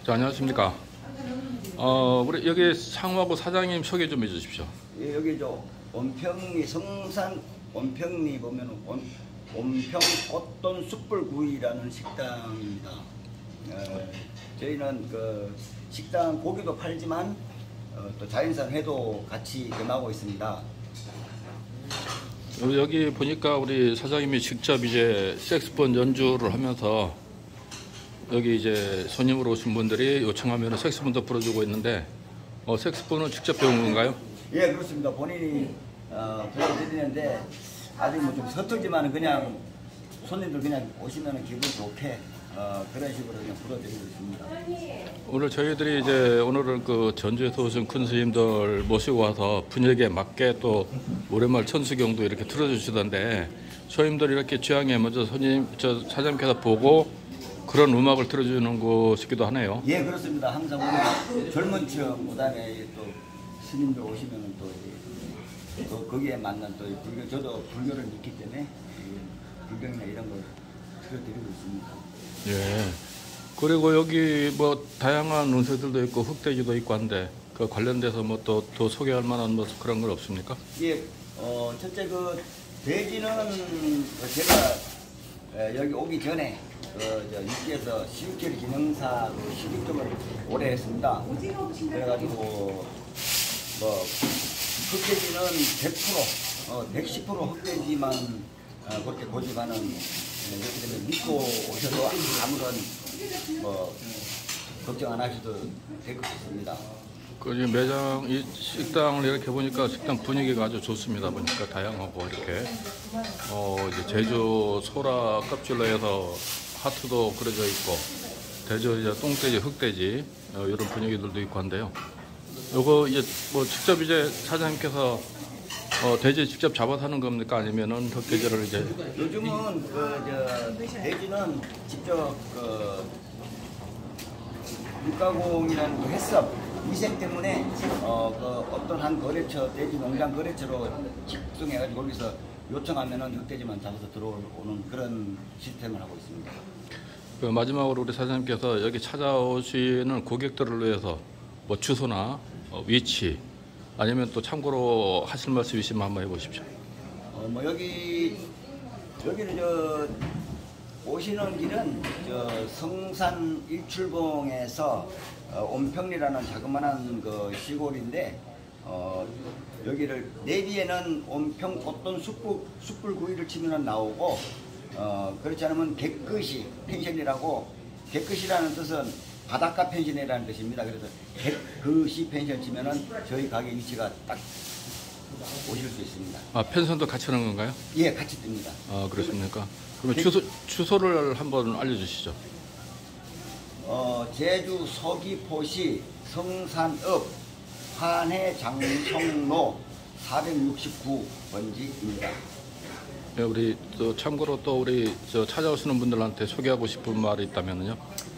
자, 안녕하십니까. 우리 여기 상호하고 사장님 소개 좀 해주십시오. 예, 여기 온평리 성산 온평리 보면은 온평 꽃돈 숯불구이라는 식당입니다. 저희는 그 식당 고기도 팔지만 또 자연산 회도 같이 겸하고 있습니다. 여기 보니까 우리 사장님이 직접 이제 색스폰 연주를 하면서 여기 이제 손님으로 오신 분들이 요청하면 색스폰도 불어주고 있는데 색스폰은 직접 배운 건가요? 예, 그렇습니다. 본인이 불러드리는데 아직 뭐 좀 서툴지만 그냥 손님들 그냥 오시면 기분 좋게 그런 식으로 그냥 불러드리고 있습니다. 오늘 저희들이 이제 오늘은 그 전주에서 오신 큰 스님들 모시고 와서 분위기에 맞게 또 오랜말 천수경도 이렇게 틀어주시던데 손님들이 이렇게 취향에 먼저 사장님께서 보고 그런 음악을 틀어주는 곳이기도 하네요. 예, 그렇습니다. 항상 우리 젊은 층, 그다음에 또 스님들 오시면 또 거기에 맞는 또 불교, 저도 불교를 믿기 때문에 불경이나 이런 걸 틀어드리고 있습니다. 예. 그리고 여기 뭐 다양한 운세들도 있고 흑돼지도 있고 한데 그 관련돼서 뭐 또 소개할 만한 뭐 그런 건 없습니까? 예, 첫째 그 돼지는 제가 여기 오기 전에 육지에서 시육제리 기능사 시육점을 오래 했습니다. 그래가지고 뭐 흑돼지는 100%, 110% 흑돼지만 그렇게 고집하는 그렇기 때문에 믿고 오셔도 아무런 뭐 걱정 안 하셔도 될 것 같습니다. 그 매장 이 식당을 이렇게 보니까 식당 분위기가 아주 좋습니다. 보니까 다양하고 이렇게 이제 제주 소라 껍질로 해서 하트도 그려져 있고 돼지 이제 똥돼지 흑돼지 이런 분위기들도 있고 한데요. 요거 이제 뭐 직접 이제 사장님께서 돼지 직접 잡아서 하는 겁니까? 아니면은 흑돼지를 이제 요즘은 돼지는 직접 육가공이라는 그 햇섭 위생 때문에 어떤 한 거래처 돼지 농장 거래처로 집중해가지고 거기서 요청하면은 흑돼지만 잡아서 들어오는 그런 시스템을 하고 있습니다. 그 마지막으로 우리 사장님께서 여기 찾아오시는 고객들을 위해서 뭐 주소나 위치 아니면 또 참고로 하실 말씀 있으면 한번 해보십시오. 뭐 여기는 오시는 길은 성산 일출봉에서 온평리라는 자그마한 그 시골인데 여기를 내비에는 온평 꽃돈 숯불구이를 치면 나오고 그렇지 않으면 객끝이 펜션이라고 객끝이라는 뜻은 바닷가 펜션이라는 뜻입니다. 그래서 객끝이 펜션 치면은 저희 가게 위치가 딱 오실 수 있습니다. 아, 펜션도 같이 하는 건가요? 예, 같이 뜹니다. 아, 그렇습니까? 그러면 주소를 한번 알려주시죠. 제주 서귀포시 성산읍 한해장성로 469번지입니다. 네, 우리 또 참고로 또 우리 찾아오시는 분들한테 소개하고 싶은 말이 있다면요.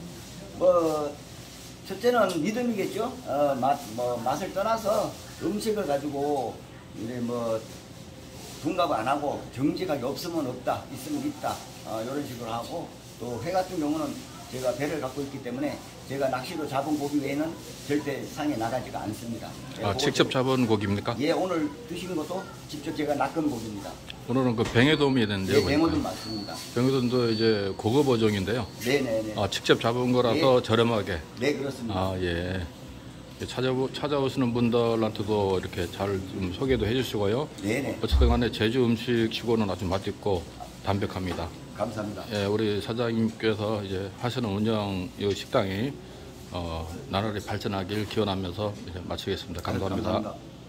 첫째는 믿음이겠죠. 맛을 떠나서 음식을 가지고 이제 둔갑 안 하고 정직하게 없으면 없다, 있으면 있다 이런 식으로 하고 또 회 같은 경우는 제가 배를 갖고 있기 때문에 제가 낚시로 잡은 고기 외에는 절대 상에 나가지가 않습니다. 아, 직접 잡은 고기입니까? 예, 오늘 드시는 것도 직접 제가 낚은 고기입니다. 오늘은 그 뱅에돔이 있는데요. 예, 뱅어돔 맞습니다. 뱅에돔도 이제 고급 어종인데요. 네네네. 아, 직접 잡은 거라서 예. 저렴하게. 네, 그렇습니다. 아, 예. 찾아오시는 분들한테도 이렇게 잘 좀 소개도 해주시고요. 네네. 어쨌든 간에 제주 음식치고는 아주 맛있고 담백합니다. 감사합니다. 예, 우리 사장님께서 이제 하시는 운영 이 식당이 나날이 발전하길 기원하면서 이제 마치겠습니다. 감사합니다. 감사합니다.